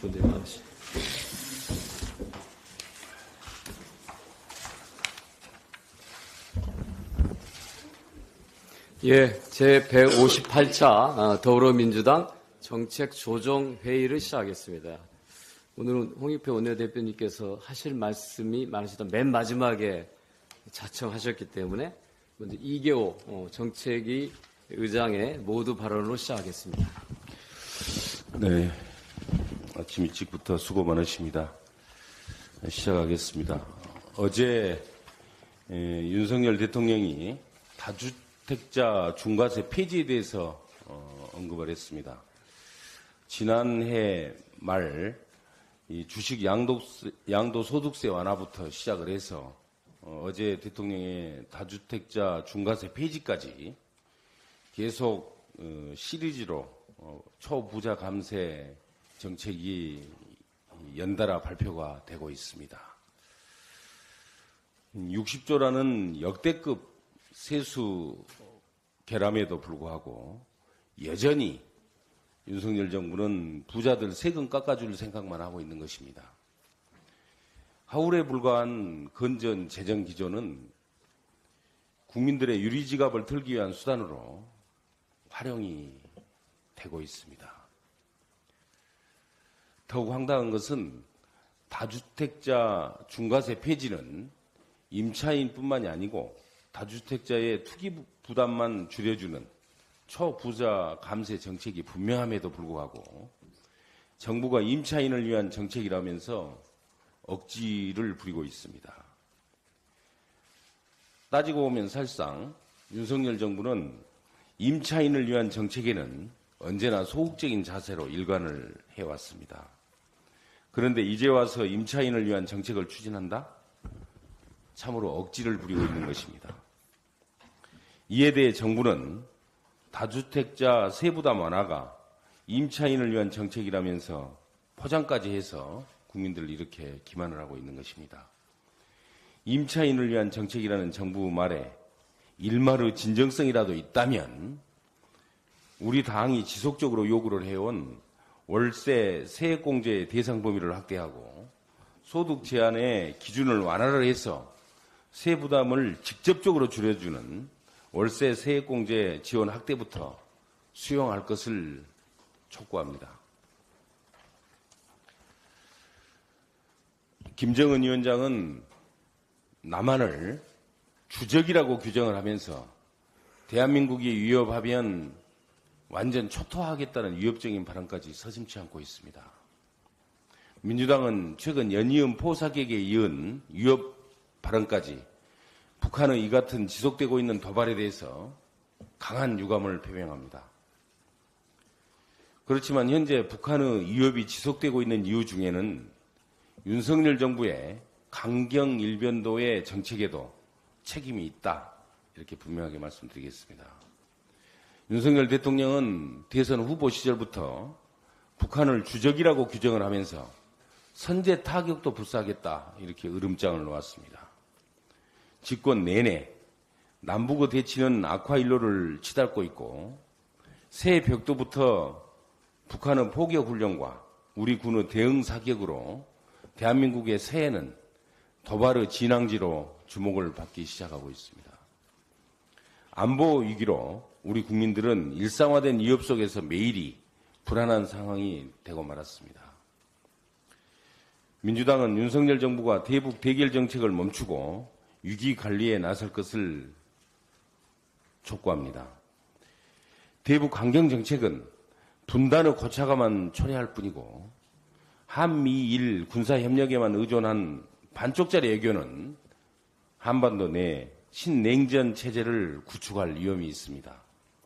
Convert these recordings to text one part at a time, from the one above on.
분들이 많으시죠. 예, 제 158차 더불어민주당 정책조정회의를 시작하겠습니다. 오늘은 홍익표 원내대표님께서 하실 말씀이 많으시던 맨 마지막에 자청하셨기 때문에 먼저 이계호 정책위 의장의 모두 발언으로 시작하겠습니다. 네, 아침 일찍부터 수고 많으십니다. 시작하겠습니다. 어제 윤석열 대통령이 다주택자 중과세 폐지에 대해서 언급을 했습니다. 지난해 말 이 주식 양도소득세 완화부터 시작을 해서 어제 대통령의 다주택자 중과세 폐지까지 계속 시리즈로 초부자 감세 정책이 연달아 발표가 되고 있습니다. 60조라는 역대급 세수 결함에도 불구하고 여전히 윤석열 정부는 부자들 세금 깎아줄 생각만 하고 있는 것입니다. 하울에 불과한 건전 재정 기조는 국민들의 유리지갑을 털기 위한 수단으로 활용이 되고 있습니다. 더욱 황당한 것은 다주택자 중과세 폐지는 임차인뿐만이 아니고 다주택자의 투기 부담만 줄여주는 초부자 감세 정책이 분명함에도 불구하고 정부가 임차인을 위한 정책이라면서 억지를 부리고 있습니다. 따지고 보면 사실상 윤석열 정부는 임차인을 위한 정책에는 언제나 소극적인 자세로 일관을 해왔습니다. 그런데 이제 와서 임차인을 위한 정책을 추진한다? 참으로 억지를 부리고 있는 것입니다. 이에 대해 정부는 다주택자 세부담 완화가 임차인을 위한 정책이라면서 포장까지 해서 국민들을 이렇게 기만을 하고 있는 것입니다. 임차인을 위한 정책이라는 정부 말에 일말의 진정성이라도 있다면 우리 당이 지속적으로 요구를 해온 월세 세액공제 대상 범위를 확대하고 소득 제한의 기준을 완화를 해서 세부담을 직접적으로 줄여주는 월세 세액공제 지원 확대부터 수용할 것을 촉구합니다. 김정은 위원장은 남한을 주적이라고 규정을 하면서 대한민국이 위협하면 완전 초토화하겠다는 위협적인 발언까지 서슴지 않고 있습니다. 민주당은 최근 연이은 포사격에 이은 위협 발언까지 북한의 이 같은 지속되고 있는 도발에 대해서 강한 유감을 표명합니다. 그렇지만 현재 북한의 위협이 지속되고 있는 이유 중에는 윤석열 정부의 강경 일변도의 정책에도 책임이 있다. 이렇게 분명하게 말씀드리겠습니다. 윤석열 대통령은 대선 후보 시절부터 북한을 주적이라고 규정을 하면서 선제 타격도 불사하겠다. 이렇게 으름장을 놓았습니다. 집권 내내 남북의 대치는 악화일로를 치닫고 있고 새 벽도부터 북한의 포격 훈련과 우리 군의 대응 사격으로 대한민국의 새해는 도발의 진앙지로 주목을 받기 시작하고 있습니다. 안보 위기로 우리 국민들은 일상화된 위협 속에서 매일이 불안한 상황이 되고 말았습니다. 민주당은 윤석열 정부가 대북 대결 정책을 멈추고 위기 관리에 나설 것을 촉구합니다. 대북 환경 정책은 분단의 고착화만 초래할 뿐이고 한미일 군사협력에만 의존한 반쪽짜리 외교는 한반도 내 신냉전 체제를 구축할 위험이 있습니다.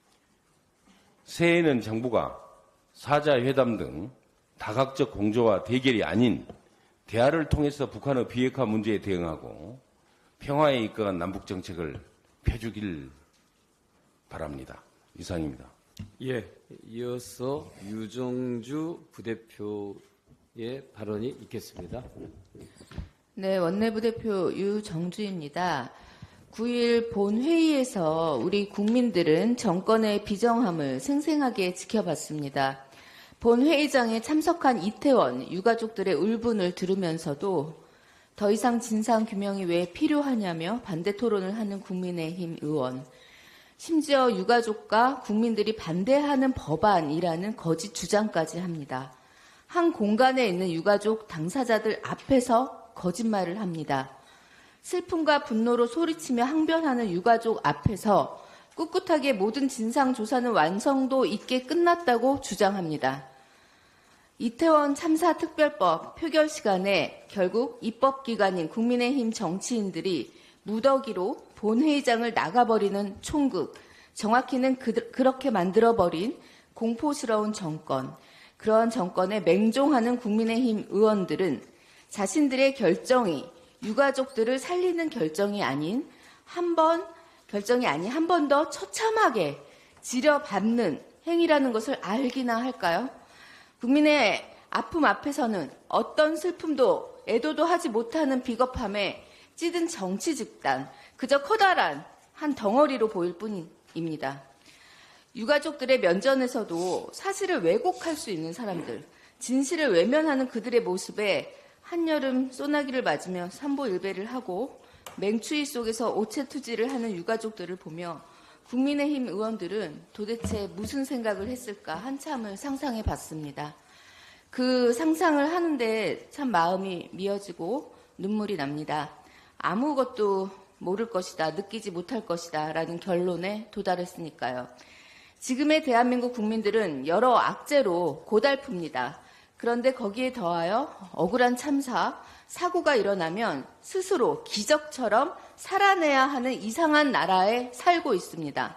새해에는 정부가 사자회담 등 다각적 공조와 대결이 아닌 대화를 통해서 북한의 비핵화 문제에 대응하고 평화에 이끌어간 남북정책을 펴주길 바랍니다. 이상입니다. 예, 이어서 유정주 부대표의 발언이 있겠습니다. 네, 원내부대표 유정주입니다. 9일 본회의에서 우리 국민들은 정권의 비정함을 생생하게 지켜봤습니다. 본 회의장에 참석한 이태원 유가족들의 울분을 들으면서도 더 이상 진상규명이 왜 필요하냐며 반대 토론을 하는 국민의힘 의원, 심지어 유가족과 국민들이 반대하는 법안이라는 거짓 주장까지 합니다. 한 공간에 있는 유가족 당사자들 앞에서 거짓말을 합니다. 슬픔과 분노로 소리치며 항변하는 유가족 앞에서 꿋꿋하게 모든 진상조사는 완성도 있게 끝났다고 주장합니다. 이태원 참사 특별법 표결 시간에 결국 입법기관인 국민의힘 정치인들이 무더기로 본회의장을 나가버리는 총극, 정확히는 그렇게 만들어버린 공포스러운 정권, 그러한 정권에 맹종하는 국민의힘 의원들은 자신들의 결정이 유가족들을 살리는 결정이 아닌 한 번 더 처참하게 지려밟는 행위라는 것을 알기나 할까요? 국민의 아픔 앞에서는 어떤 슬픔도 애도도 하지 못하는 비겁함에 찌든 정치 집단, 그저 커다란 한 덩어리로 보일 뿐입니다. 유가족들의 면전에서도 사실을 왜곡할 수 있는 사람들, 진실을 외면하는 그들의 모습에 한여름 소나기를 맞으며 삼보일배를 하고 맹추위 속에서 오체투지를 하는 유가족들을 보며 국민의힘 의원들은 도대체 무슨 생각을 했을까 한참을 상상해 봤습니다. 그 상상을 하는데 참 마음이 미어지고 눈물이 납니다. 아무것도 모를 것이다, 느끼지 못할 것이다 라는 결론에 도달했으니까요. 지금의 대한민국 국민들은 여러 악재로 고달픕니다. 그런데 거기에 더하여 억울한 참사, 사고가 일어나면 스스로 기적처럼 살아내야 하는 이상한 나라에 살고 있습니다.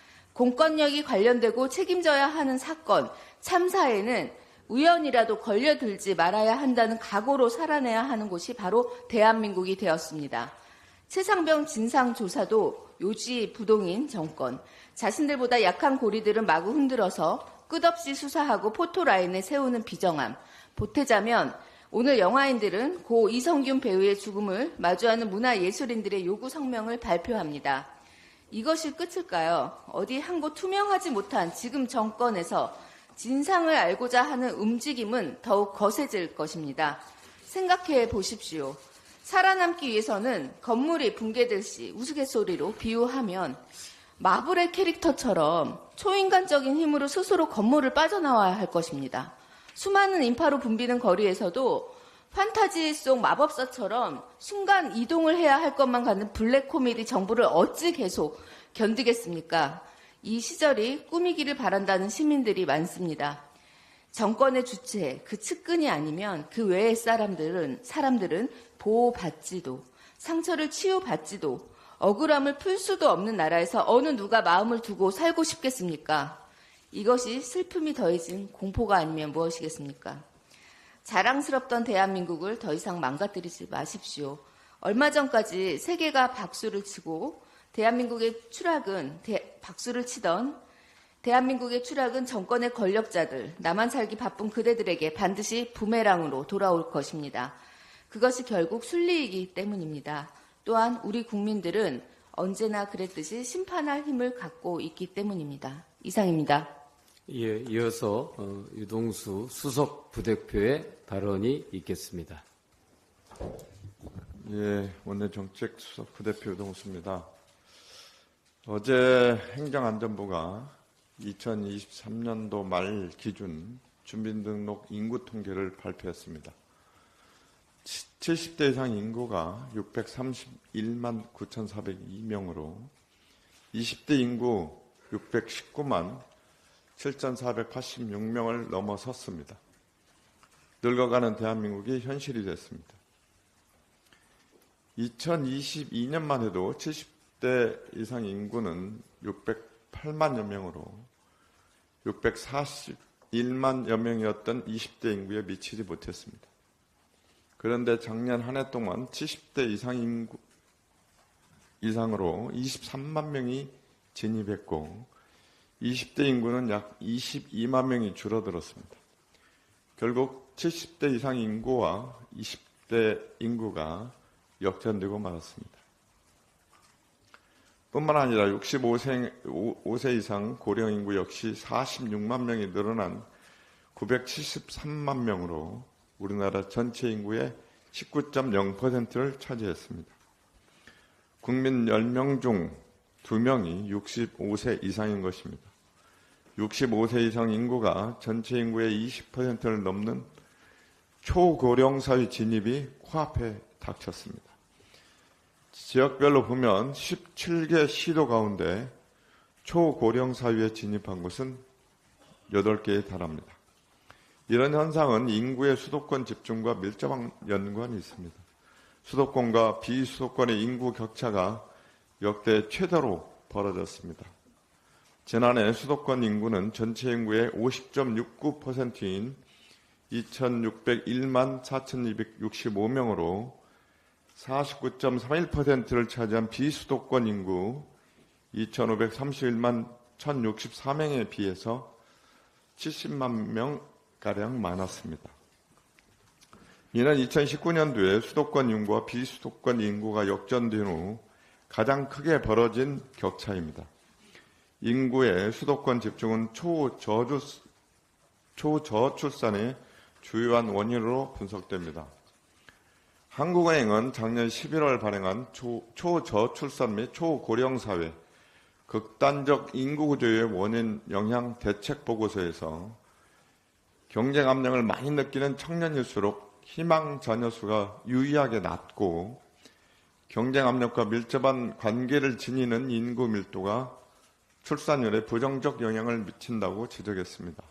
공권력이 관련되고 책임져야 하는 사건, 참사에는 우연이라도 걸려들지 말아야 한다는 각오로 살아내야 하는 곳이 바로 대한민국이 되었습니다. 최상병 진상조사도 요지부동인 정권, 자신들보다 약한 고리들은 마구 흔들어서 끝없이 수사하고 포토라인에 세우는 비정함, 보태자면 오늘 영화인들은 고 이성균 배우의 죽음을 마주하는 문화예술인들의 요구 성명을 발표합니다. 이것이 끝일까요? 어디 한 곳 투명하지 못한 지금 정권에서 진상을 알고자 하는 움직임은 더욱 거세질 것입니다. 생각해 보십시오. 살아남기 위해서는 건물이 붕괴될 시 우스갯소리로 비유하면 마블의 캐릭터처럼 초인간적인 힘으로 스스로 건물을 빠져나와야 할 것입니다. 수많은 인파로 붐비는 거리에서도 판타지 속 마법사처럼 순간 이동을 해야 할 것만 같은 블랙 코미디 정부를 어찌 계속 견디겠습니까? 이 시절이 꿈이기를 바란다는 시민들이 많습니다. 정권의 주체, 그 측근이 아니면 그 외의 사람들은 보호받지도, 상처를 치유받지도, 억울함을 풀 수도 없는 나라에서 어느 누가 마음을 두고 살고 싶겠습니까? 이것이 슬픔이 더해진 공포가 아니면 무엇이겠습니까? 자랑스럽던 대한민국을 더 이상 망가뜨리지 마십시오. 얼마 전까지 세계가 박수를 치고 박수를 치던 대한민국의 추락은 정권의 권력자들, 나만 살기 바쁜 그대들에게 반드시 부메랑으로 돌아올 것입니다. 그것이 결국 순리이기 때문입니다. 또한 우리 국민들은 언제나 그랬듯이 심판할 힘을 갖고 있기 때문입니다. 이상입니다. 예, 이어서 유동수 수석 부대표의 발언이 있겠습니다. 예, 원내정책수석 부대표 유동수입니다. 어제 행정안전부가 2023년도 말 기준 주민등록 인구 통계를 발표했습니다. 70대 이상 인구가 631만 9,402명으로 20대 인구 619만 7,486명을 넘어섰습니다. 늙어가는 대한민국이 현실이 됐습니다. 2022년만 해도 70대 이상 인구는 608만여 명으로 641만여 명이었던 20대 인구에 미치지 못했습니다. 그런데 작년 한 해 동안 70대 이상으로 23만 명이 진입했고 20대 인구는 약 22만 명이 줄어들었습니다. 결국 70대 이상 인구와 20대 인구가 역전되고 말았습니다. 뿐만 아니라 65세 이상 고령 인구 역시 46만 명이 늘어난 973만 명으로 우리나라 전체 인구의 19.0%를 차지했습니다. 국민 10명 중 2명이 65세 이상인 것입니다. 65세 이상 인구가 전체 인구의 20%를 넘는 초고령 사회 진입이 코앞에 닥쳤습니다. 지역별로 보면 17개 시도 가운데 초고령 사회에 진입한 곳은 8개에 달합니다. 이런 현상은 인구의 수도권 집중과 밀접한 연관이 있습니다. 수도권과 비수도권의 인구 격차가 역대 최대로 벌어졌습니다. 지난해 수도권 인구는 전체 인구의 50.69%인 2,601만 4,265명으로 49.31%를 차지한 비수도권 인구 2,531만 1,064명에 비해서 70만 명가량 많았습니다. 이는 2019년도에 수도권 인구와 비수도권 인구가 역전된 후 가장 크게 벌어진 격차입니다. 인구의 수도권 집중은 초저출산의 주요한 원인으로 분석됩니다. 한국은행은 작년 11월 발행한 초저출산 및 초고령 사회 극단적 인구 구조의 원인 영향 대책 보고서에서 경쟁 압력을 많이 느끼는 청년일수록 희망 자녀 수가 유의하게 낮고 경쟁 압력과 밀접한 관계를 지니는 인구 밀도가 출산율에 부정적 영향을 미친다고 지적했습니다.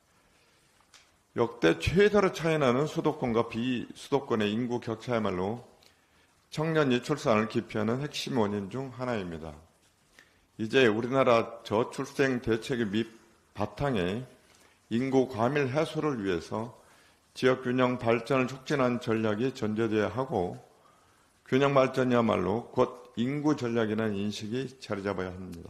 역대 최대로 차이나는 수도권과 비수도권의 인구 격차야말로 청년이 출산을 기피하는 핵심 원인 중 하나입니다. 이제 우리나라 저출생 대책의 밑바탕에 인구 과밀 해소를 위해서 지역균형 발전을 촉진하는 전략이 전제되어야 하고 균형 발전이야말로 곧 인구 전략이라는 인식이 자리 잡아야 합니다.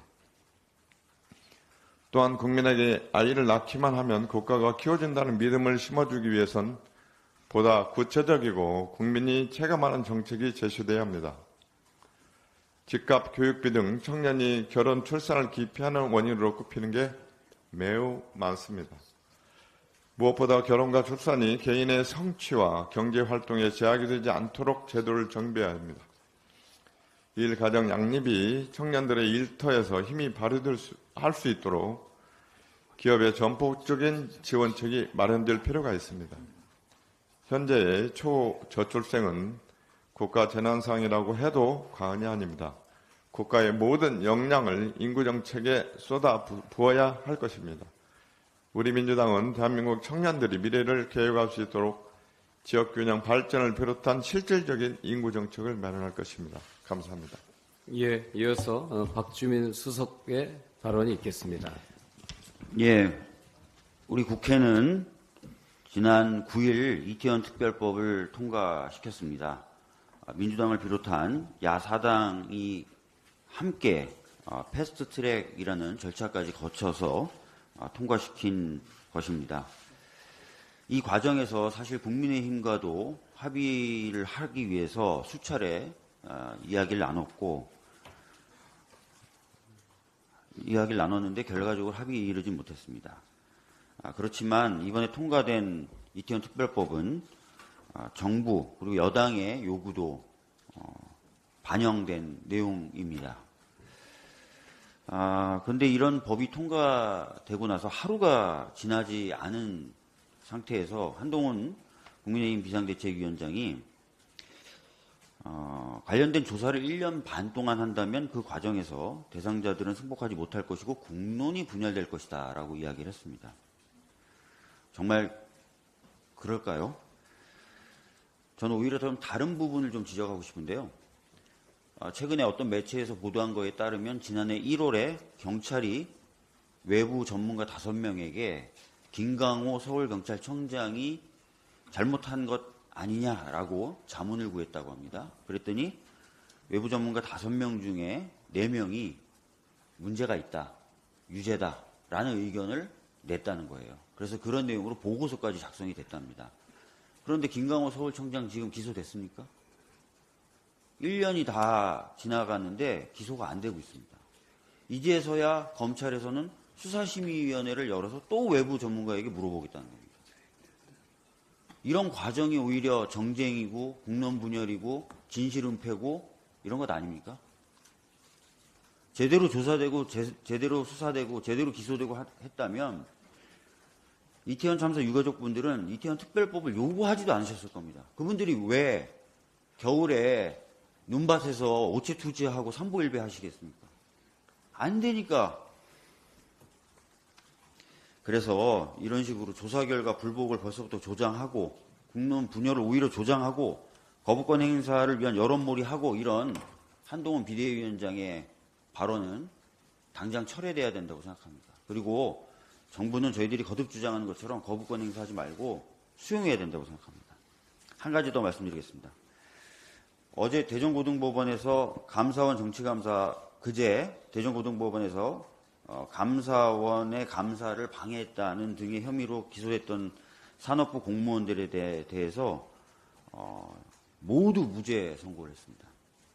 또한 국민에게 아이를 낳기만 하면 국가가 키워준다는 믿음을 심어주기 위해선 보다 구체적이고 국민이 체감하는 정책이 제시돼야 합니다. 집값, 교육비 등 청년이 결혼, 출산을 기피하는 원인으로 꼽히는 게 매우 많습니다. 무엇보다 결혼과 출산이 개인의 성취와 경제활동에 제약이 되지 않도록 제도를 정비해야 합니다. 일가정 양립이 청년들의 일터에서 힘이 발휘될 할 수 있도록 기업의 전폭적인 지원책이 마련될 필요가 있습니다. 현재의 초저출생은 국가 재난상이라고 해도 과언이 아닙니다. 국가의 모든 역량을 인구정책에 쏟아 부어야 할 것입니다. 우리 민주당은 대한민국 청년들이 미래를 계획할 수 있도록 지역균형 발전을 비롯한 실질적인 인구정책을 마련할 것입니다. 감사합니다. 예, 이어서 박주민 수석의 발언이 있겠습니다. 예, 우리 국회는 지난 9일 이태원 특별법을 통과시켰습니다. 민주당을 비롯한 야4당이 함께 패스트트랙이라는 절차까지 거쳐서 통과시킨 것입니다. 이 과정에서 사실 국민의힘과도 합의를 하기 위해서 수차례 이야기를 나눴는데 결과적으로 합의에 이르지 못했습니다. 그렇지만 이번에 통과된 이태원 특별법은 정부 그리고 여당의 요구도 반영된 내용입니다. 그런데 이런 법이 통과되고 나서 하루가 지나지 않은 상태에서 한동훈 국민의힘 비상대책위원장이 관련된 조사를 1년 반 동안 한다면 그 과정에서 대상자들은 승복하지 못할 것이고 국론이 분열될 것이다 라고 이야기를 했습니다. 정말 그럴까요? 저는 오히려 좀 다른 부분을 좀 지적하고 싶은데요. 최근에 어떤 매체에서 보도한 거에 따르면 지난해 1월에 경찰이 외부 전문가 5명에게 김강호 서울경찰청장이 잘못한 것 아니냐라고 자문을 구했다고 합니다. 그랬더니 외부 전문가 5명 중에 4명이 문제가 있다, 유죄다라는 의견을 냈다는 거예요. 그래서 그런 내용으로 보고서까지 작성이 됐답니다. 그런데 김강호 서울청장 지금 기소됐습니까? 1년이 다 지나갔는데 기소가 안 되고 있습니다. 이제서야 검찰에서는 수사심의위원회를 열어서 또 외부 전문가에게 물어보겠다는 겁니다. 이런 과정이 오히려 정쟁이고 국론 분열이고 진실 은폐고 이런 것 아닙니까? 제대로 조사되고 제대로 수사되고 제대로 기소되고 했다면 이태원 참사 유가족 분들은 이태원 특별법을 요구하지도 않으셨을 겁니다. 그분들이 왜 겨울에 눈밭에서 오체 투지하고 삼보일배 하시겠습니까? 안 되니까. 그래서 이런 식으로 조사 결과 불복을 벌써부터 조장하고 국론 분열을 오히려 조장하고 거부권 행사를 위한 여론몰이하고 이런 한동훈 비대위원장의 발언은 당장 철회돼야 된다고 생각합니다. 그리고 정부는 저희들이 거듭 주장하는 것처럼 거부권 행사하지 말고 수용해야 된다고 생각합니다. 한 가지 더 말씀드리겠습니다. 어제 대전고등법원에서 감사원 정치감사, 그제 대전고등법원에서 감사원의 감사를 방해했다는 등의 혐의로 기소됐던 산업부 공무원들에 대해서 모두 무죄 선고를 했습니다.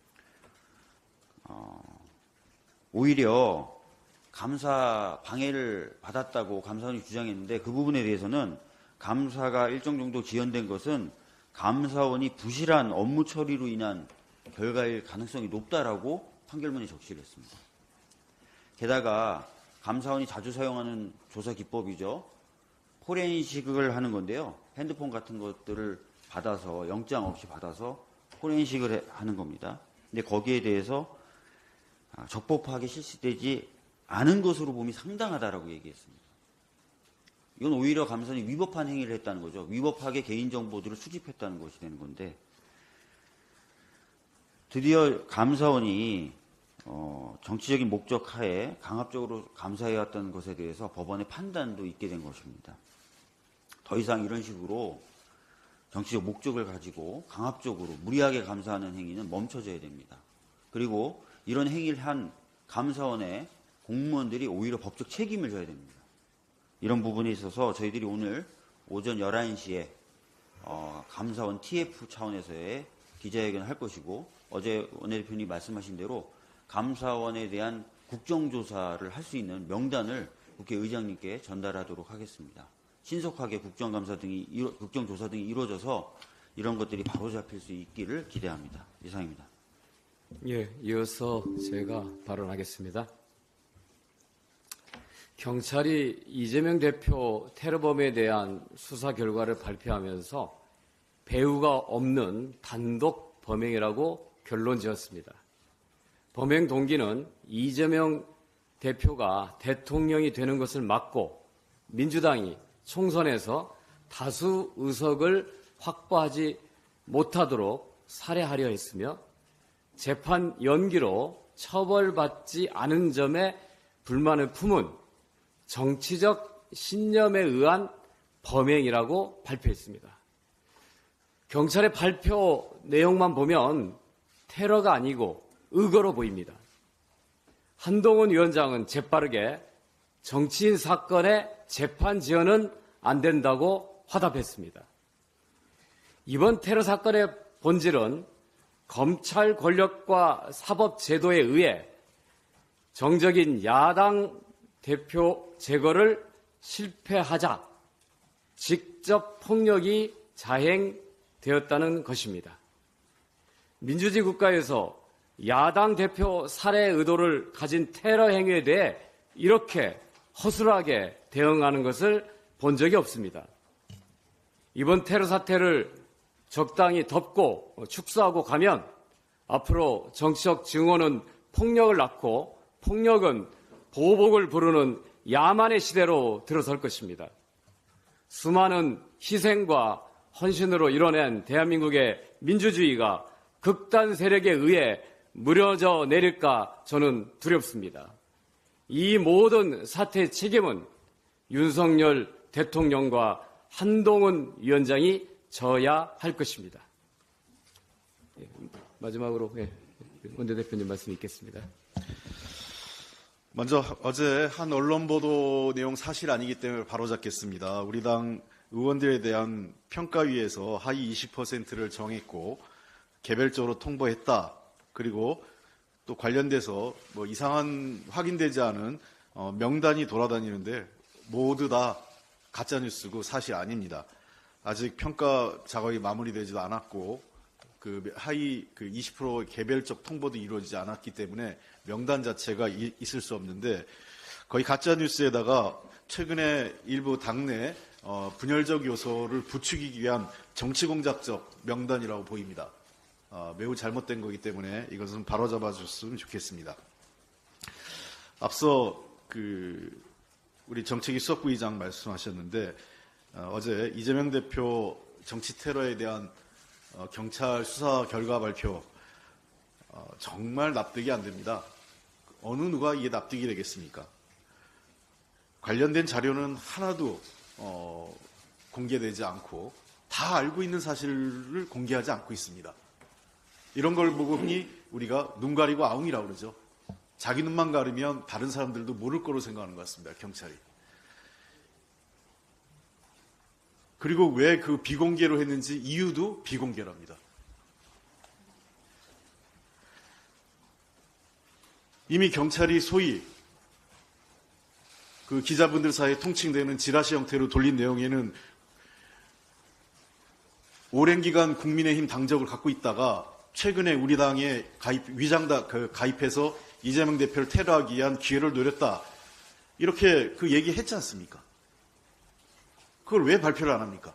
오히려 감사 방해를 받았다고 감사원이 주장했는데 그 부분에 대해서는 감사가 일정 정도 지연된 것은 감사원이 부실한 업무 처리로 인한 결과일 가능성이 높다라고 판결문에 적시를 했습니다. 게다가 감사원이 자주 사용하는 조사 기법이죠. 포렌식을 하는 건데요. 핸드폰 같은 것들을 받아서 영장 없이 받아서 포렌식을 하는 겁니다. 근데 거기에 대해서 적법하게 실시되지 않은 것으로 봄이 상당하다라고 얘기했습니다. 이건 오히려 감사원이 위법한 행위를 했다는 거죠. 위법하게 개인정보들을 수집했다는 것이 되는 건데 드디어 감사원이 정치적인 목적 하에 강압적으로 감사해왔다는 것에 대해서 법원의 판단도 있게 된 것입니다. 더 이상 이런 식으로 정치적 목적을 가지고 강압적으로 무리하게 감사하는 행위는 멈춰져야 됩니다. 그리고 이런 행위를 한 감사원의 공무원들이 오히려 법적 책임을 져야 됩니다. 이런 부분에 있어서 저희들이 오늘 오전 11시에 감사원 TF 차원에서의 기자회견을 할 것이고 어제 원내대표님 말씀하신 대로 감사원에 대한 국정조사를 할 수 있는 명단을 국회의장님께 전달하도록 하겠습니다. 신속하게 국정조사 등이 이루어져서 이런 것들이 바로잡힐 수 있기를 기대합니다. 이상입니다. 예, 이어서 제가 발언하겠습니다. 경찰이 이재명 대표 테러범에 대한 수사 결과를 발표하면서 배후가 없는 단독 범행이라고 결론 지었습니다. 범행 동기는 이재명 대표가 대통령이 되는 것을 막고 민주당이 총선에서 다수 의석을 확보하지 못하도록 살해하려 했으며 재판 연기로 처벌받지 않은 점에 불만을 품은 정치적 신념에 의한 범행이라고 발표했습니다. 경찰의 발표 내용만 보면 테러가 아니고 의거로 보입니다. 한동훈 위원장은 재빠르게 정치인 사건의 재판 지연은 안 된다고 화답했습니다. 이번 테러 사건의 본질은 검찰 권력과 사법 제도에 의해 정적인 야당 대표 제거를 실패하자 직접 폭력이 자행되었다는 것입니다. 민주주의 국가에서 야당 대표 살해 의도를 가진 테러 행위에 대해 이렇게 허술하게 대응하는 것을 본 적이 없습니다. 이번 테러 사태를 적당히 덮고 축소하고 가면 앞으로 정치적 증오는 폭력을 낳고 폭력은 보복을 부르는 야만의 시대로 들어설 것입니다. 수많은 희생과 헌신으로 이뤄낸 대한민국의 민주주의가 극단 세력에 의해 무너져 내릴까 저는 두렵습니다. 이 모든 사태의 책임은 윤석열 대통령과 한동훈 위원장이 져야 할 것입니다. 마지막으로 원내대표님 말씀 있겠습니다. 먼저 어제 한 언론 보도 내용 사실 아니기 때문에 바로잡겠습니다. 우리 당 의원들에 대한 평가위에서 하위 20%를 정했고 개별적으로 통보했다. 그리고 또 관련돼서 뭐 이상한 확인되지 않은 명단이 돌아다니는데 모두 다 가짜뉴스고 사실 아닙니다. 아직 평가 작업이 마무리되지도 않았고 그 하위 그 20% 개별적 통보도 이루어지지 않았기 때문에 명단 자체가 있을 수 없는데 거의 가짜 뉴스에다가 최근에 일부 당내 분열적 요소를 부추기기 위한 정치공작적 명단이라고 보입니다. 매우 잘못된 거기 때문에 이것은 바로잡아 줬으면 좋겠습니다. 앞서 우리 정책위 수석부의장 말씀하셨는데 어제 이재명 대표 정치 테러에 대한 경찰 수사 결과 발표 정말 납득이 안 됩니다. 어느 누가 이게 납득이 되겠습니까? 관련된 자료는 하나도 공개되지 않고 다 알고 있는 사실을 공개하지 않고 있습니다. 이런 걸 보고 흔히 우리가 눈 가리고 아웅이라고 그러죠. 자기 눈만 가리면 다른 사람들도 모를 거로 생각하는 것 같습니다. 경찰이. 그리고 왜 그 비공개로 했는지 이유도 비공개랍니다. 이미 경찰이 소위 그 기자분들 사이에 통칭되는 지라시 형태로 돌린 내용에는 오랜 기간 국민의힘 당적을 갖고 있다가 최근에 우리 당에 가입해서 이재명 대표를 테러하기 위한 기회를 노렸다. 이렇게 그 얘기했지 않습니까? 그걸 왜 발표를 안 합니까?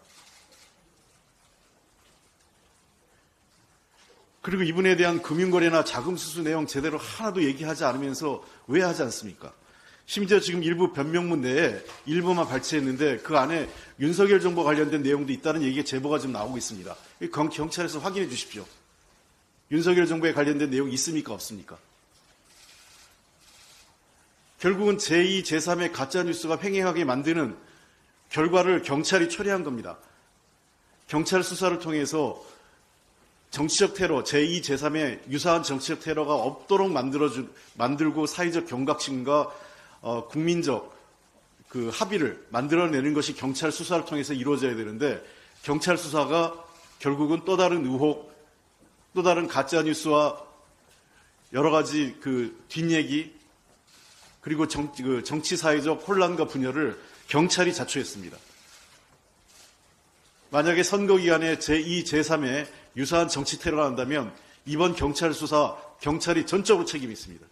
그리고 이분에 대한 금융거래나 자금수수 내용 제대로 하나도 얘기하지 않으면서 왜 하지 않습니까? 심지어 지금 일부 변명문 내에 일부만 발췌했는데 그 안에 윤석열 정부 관련된 내용도 있다는 얘기가 제보가 지금 나오고 있습니다. 경찰에서 확인해 주십시오. 윤석열 정부에 관련된 내용이 있습니까? 없습니까? 결국은 제2, 제3의 가짜뉴스가 횡행하게 만드는 결과를 경찰이 처리한 겁니다. 경찰 수사를 통해서 정치적 테러, 제2, 제3의 유사한 정치적 테러가 없도록 만들고 사회적 경각심과 국민적 그 합의를 만들어내는 것이 경찰 수사를 통해서 이루어져야 되는데 경찰 수사가 결국은 또 다른 의혹, 또 다른 가짜뉴스와 여러 가지 그 뒷얘기 그리고 정치 사회적 혼란과 분열을 경찰이 자초했습니다. 만약에 선거 기간에 제2, 제3의 유사한 정치 테러를 한다면 이번 경찰 수사 경찰이 전적으로 책임이 있습니다.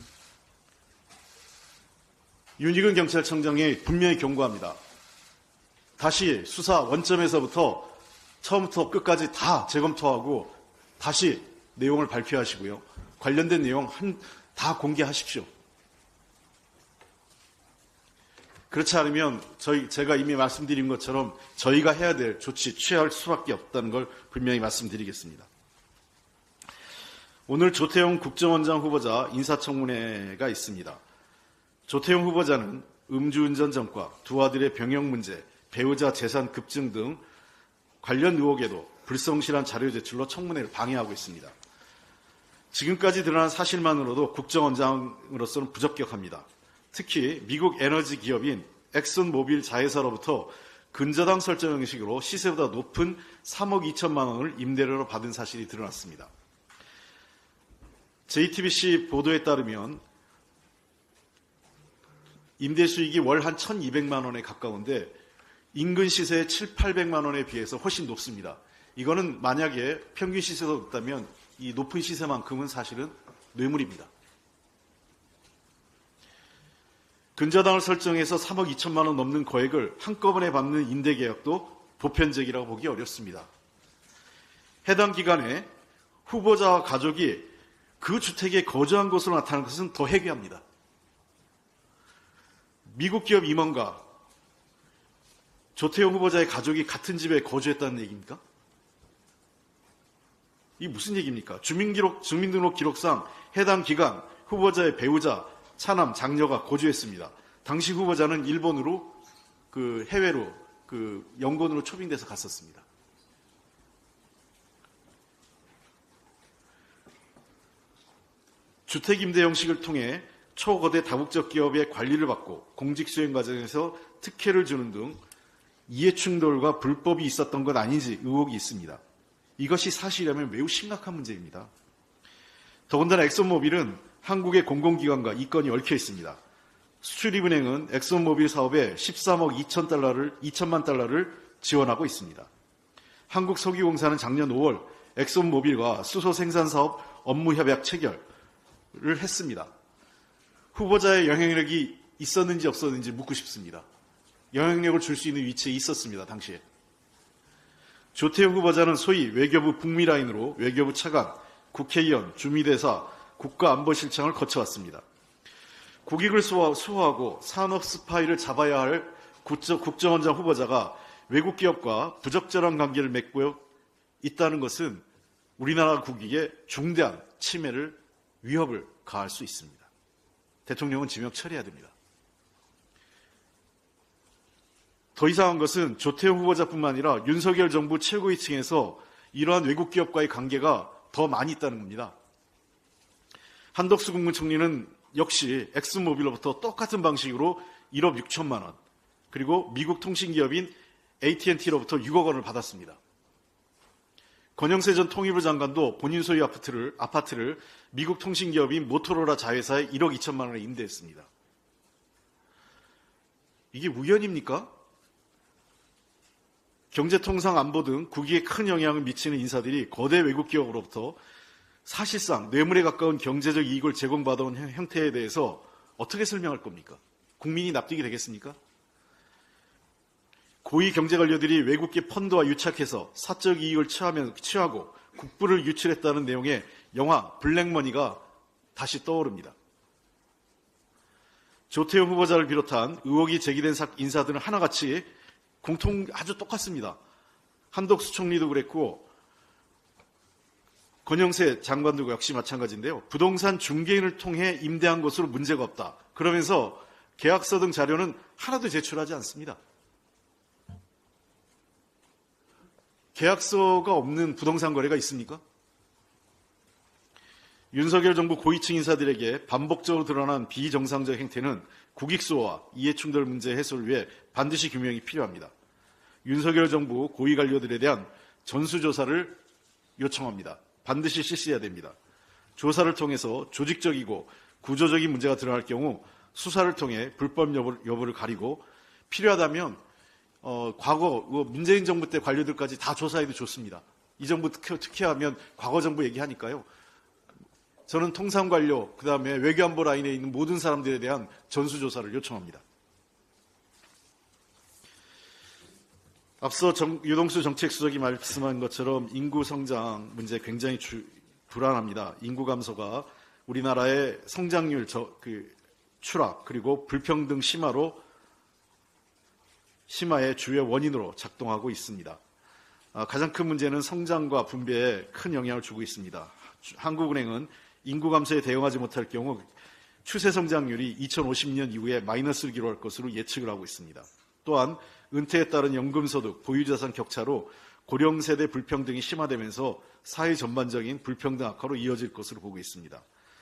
윤희근 경찰청장이 분명히 경고합니다. 다시 수사 원점에서부터 처음부터 끝까지 다 재검토하고 다시 내용을 발표하시고요. 관련된 내용 다 공개하십시오. 그렇지 않으면 제가 이미 말씀드린 것처럼 저희가 해야 될 조치 취할 수밖에 없다는 걸 분명히 말씀드리겠습니다. 오늘 조태용 국정원장 후보자 인사청문회가 있습니다. 조태용 후보자는 음주운전 전과 두 아들의 병역 문제, 배우자 재산 급증 등 관련 의혹에도 불성실한 자료 제출로 청문회를 방해하고 있습니다. 지금까지 드러난 사실만으로도 국정원장으로서는 부적격합니다. 특히 미국 에너지 기업인 엑슨모빌 자회사로부터 근저당 설정 형식으로 시세보다 높은 3억 2천만 원을 임대료로 받은 사실이 드러났습니다. JTBC 보도에 따르면 임대 수익이 월 한 1,200만 원에 가까운데 인근 시세의 700~800만 원에 비해서 훨씬 높습니다. 이거는 만약에 평균 시세가 높다면 이 높은 시세만큼은 사실은 뇌물입니다. 근저당을 설정해서 3억 2천만 원 넘는 거액을 한꺼번에 받는 임대계약도 보편적이라고 보기 어렵습니다. 해당 기간에 후보자와 가족이 그 주택에 거주한 것으로 나타나는 것은 더 해괴합니다. 미국 기업 임원과 조태용 후보자의 가족이 같은 집에 거주했다는 얘기입니까? 이게 무슨 얘기입니까? 주민등록 기록상 해당 기간 후보자의 배우자, 차남, 장녀가 거주했습니다. 당시 후보자는 일본으로 해외로 연건으로 초빙돼서 갔었습니다. 주택임대 형식을 통해 초거대 다국적 기업의 관리를 받고 공직 수행 과정에서 특혜를 주는 등 이해충돌과 불법이 있었던 것 아닌지 의혹이 있습니다. 이것이 사실이라면 매우 심각한 문제입니다. 더군다나 엑슨모빌은 한국의 공공기관과 이권이 얽혀 있습니다. 수출입은행은 엑슨모빌 사업에 13억 2천만 달러를 지원하고 있습니다. 한국석유공사는 작년 5월 엑손모빌과 수소 생산사업 업무협약 체결을 했습니다. 후보자의 영향력이 있었는지 없었는지 묻고 싶습니다. 영향력을 줄 수 있는 위치에 있었습니다. 당시에. 조태용 후보자는 소위 외교부 북미라인으로 외교부 차관, 국회의원, 주미대사, 국가안보실장을 거쳐왔습니다. 국익을 수호하고 산업 스파이를 잡아야 할 국정원장 후보자가 외국 기업과 부적절한 관계를 맺고 있다는 것은 우리나라 국익에 중대한 침해를 위협을 가할 수 있습니다. 대통령은 지명 처리해야 됩니다. 더 이상한 것은 조태용 후보자뿐만 아니라 윤석열 정부 최고위층에서 이러한 외국 기업과의 관계가 더 많이 있다는 겁니다. 한덕수 국무총리는 역시 엑슨모빌로부터 똑같은 방식으로 1억 6천만 원, 그리고 미국 통신기업인 AT&T로부터 6억 원을 받았습니다. 권영세 전 통일부 장관도 본인 소유 아파트를 미국 통신기업인 모토로라 자회사에 1억 2천만 원에 임대했습니다. 이게 우연입니까? 경제통상 안보 등 국익에 큰 영향을 미치는 인사들이 거대 외국 기업으로부터 사실상 뇌물에 가까운 경제적 이익을 제공받아온 형태에 대해서 어떻게 설명할 겁니까? 국민이 납득이 되겠습니까? 고위 경제 관료들이 외국계 펀드와 유착해서 사적 이익을 취하고 국부를 유출했다는 내용의 영화 블랙머니가 다시 떠오릅니다. 조태용 후보자를 비롯한 의혹이 제기된 인사들은 하나같이 아주 똑같습니다. 한덕수 총리도 그랬고 권영세 장관도 역시 마찬가지인데요. 부동산 중개인을 통해 임대한 것으로 문제가 없다. 그러면서 계약서 등 자료는 하나도 제출하지 않습니다. 계약서가 없는 부동산 거래가 있습니까? 윤석열 정부 고위층 인사들에게 반복적으로 드러난 비정상적 행태는 국익수호와 이해충돌 문제 해소를 위해 반드시 규명이 필요합니다. 윤석열 정부 고위 관료들에 대한 전수조사를 요청합니다. 반드시 실시해야 됩니다. 조사를 통해서 조직적이고 구조적인 문제가 드러날 경우 수사를 통해 불법 여부를 가리고 필요하다면 과거 문재인 정부 때 관료들까지 다 조사해도 좋습니다. 이 정부 특히 하면 과거 정부 얘기하니까요. 저는 통상관료, 그다음에 외교안보 라인에 있는 모든 사람들에 대한 전수조사를 요청합니다. 앞서 유동수 정책수석이 말씀한 것처럼 인구 성장 문제 굉장히 불안합니다. 인구 감소가 우리나라의 성장률 추락 그리고 불평등 심화의 주요 원인으로 작동하고 있습니다. 가장 큰 문제는 성장과 분배에 큰 영향을 주고 있습니다. 한국은행은 인구 감소에 대응하지 못할 경우 추세 성장률이 2050년 이후에 마이너스를 기록할 것으로 예측을 하고 있습니다. 또한 은퇴에 따른 연금소득, 보유자산 격차로 고령세대 불평등이 심화되면서 사회 전반적인 불평등 악화로 이어질 것으로 보고 있습니다.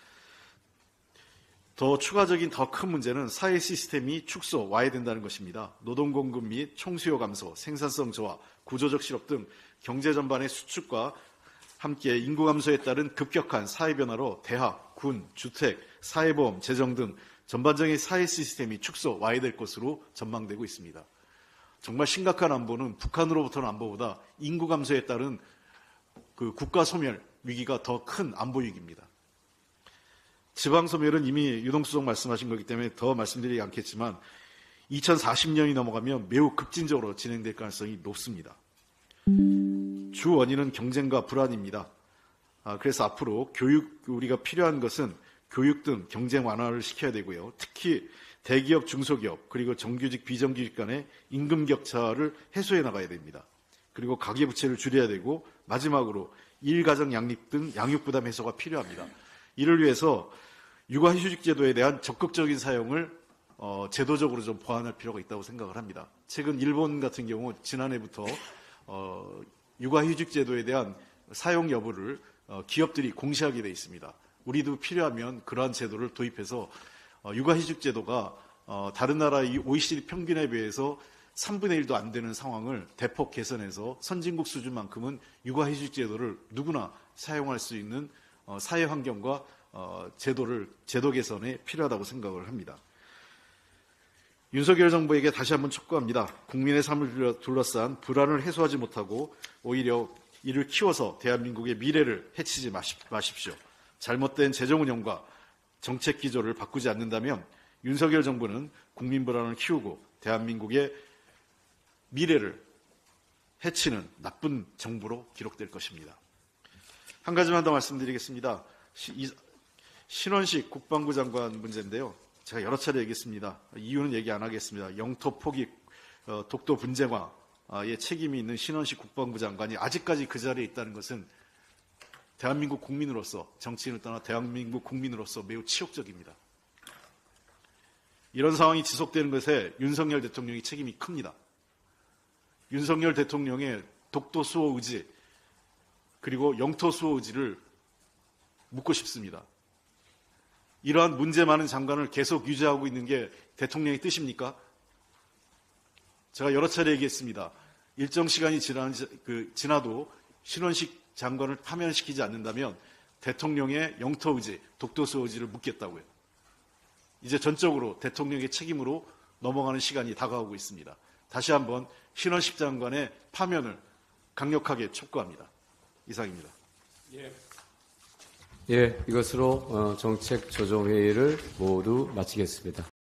더 추가적인 더 큰 문제는 사회 시스템이 축소, 와해된다는 것입니다. 노동공급 및 총수요 감소, 생산성 저하, 구조적 실업 등 경제 전반의 수축과 함께 인구 감소에 따른 급격한 사회 변화로 대학, 군, 주택, 사회보험, 재정 등 전반적인 사회 시스템이 축소, 와해될 것으로 전망되고 있습니다. 정말 심각한 안보는 북한으로부터는 안보보다 인구 감소에 따른 국가 소멸 위기가 더 큰 안보 위기입니다. 지방 소멸은 이미 유동수석 말씀하신 거기 때문에 더 말씀드리지 않겠지만 2040년이 넘어가면 매우 급진적으로 진행될 가능성이 높습니다. 주 원인은 경쟁과 불안입니다. 그래서 앞으로 우리가 필요한 것은 교육 등 경쟁 완화를 시켜야 되고요. 특히 대기업, 중소기업, 그리고 정규직, 비정규직 간의 임금 격차를 해소해 나가야 됩니다. 그리고 가계부채를 줄여야 되고 마지막으로 일가정 양립 등 양육부담 해소가 필요합니다. 이를 위해서 육아휴직 제도에 대한 적극적인 사용을 제도적으로 좀 보완할 필요가 있다고 생각을 합니다. 최근 일본 같은 경우 지난해부터 육아휴직 제도에 대한 사용 여부를 기업들이 공시하게 돼 있습니다. 우리도 필요하면 그러한 제도를 도입해서 육아휴직 제도가 다른 나라의 OECD 평균에 비해서 3분의 1도 안 되는 상황을 대폭 개선해서 선진국 수준만큼은 육아휴직 제도를 누구나 사용할 수 있는 사회 환경과 제도 개선에 필요하다고 생각을 합니다. 윤석열 정부에게 다시 한번 촉구합니다. 국민의 삶을 둘러싼 불안을 해소하지 못하고 오히려 이를 키워서 대한민국의 미래를 해치지 마십시오. 잘못된 재정 운영과 정책 기조를 바꾸지 않는다면 윤석열 정부는 국민 불안을 키우고 대한민국의 미래를 해치는 나쁜 정부로 기록될 것입니다. 한 가지만 더 말씀드리겠습니다. 신원식 국방부 장관 문제인데요. 제가 여러 차례 얘기했습니다. 이유는 얘기 안 하겠습니다. 영토 포기, 독도 분쟁화에 책임이 있는 신원식 국방부 장관이 아직까지 그 자리에 있다는 것은 대한민국 국민으로서, 정치인을 떠나 대한민국 국민으로서 매우 치욕적입니다. 이런 상황이 지속되는 것에 윤석열 대통령이 책임이 큽니다. 윤석열 대통령의 독도 수호 의지 그리고 영토 수호 의지를 묻고 싶습니다. 이러한 문제 많은 장관을 계속 유지하고 있는 게 대통령의 뜻입니까? 제가 여러 차례 얘기했습니다. 일정 시간이 지나도 신원식 장관을 파면시키지 않는다면 대통령의 영토 의지, 독도 수호 의지를 묻겠다고요. 이제 전적으로 대통령의 책임으로 넘어가는 시간이 다가오고 있습니다. 다시 한번 신원식 장관의 파면을 강력하게 촉구합니다. 이상입니다. 예, 이것으로 정책조정회의를 모두 마치겠습니다.